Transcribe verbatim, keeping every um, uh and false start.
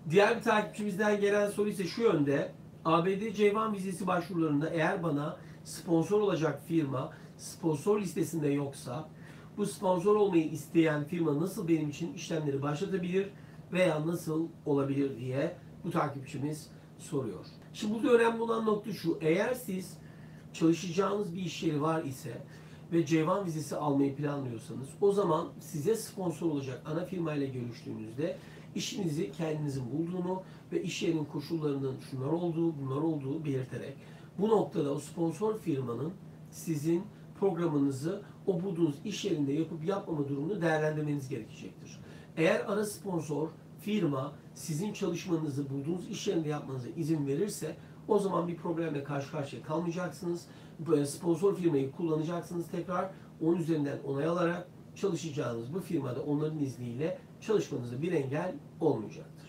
Diğer bir takipçimizden gelen soru ise şu yönde. A B D C bir vizesi başvurularında eğer bana sponsor olacak firma sponsor listesinde yoksa bu sponsor olmayı isteyen firma nasıl benim için işlemleri başlatabilir veya nasıl olabilir diye bu takipçimiz soruyor. Şimdi burada önemli olan nokta şu. Eğer siz çalışacağınız bir iş yeri var ise ve C bir vizesi almayı planlıyorsanız o zaman size sponsor olacak ana firmayla görüştüğünüzde işinizi kendinizin bulduğunu ve iş yerinin koşullarının şunlar olduğu, bunlar olduğu belirterek bu noktada o sponsor firmanın sizin programınızı o bulduğunuz iş yerinde yapıp yapmama durumunu değerlendirmeniz gerekecektir. Eğer ara sponsor firma sizin çalışmanızı bulduğunuz iş yerinde yapmanıza izin verirse o zaman bir problemle karşı karşıya kalmayacaksınız. Sponsor firmayı kullanacaksınız tekrar. Onun üzerinden onay alarak çalışacağınız bu firmada onların izniyle çalışmanıza bir engel olmayacaktır.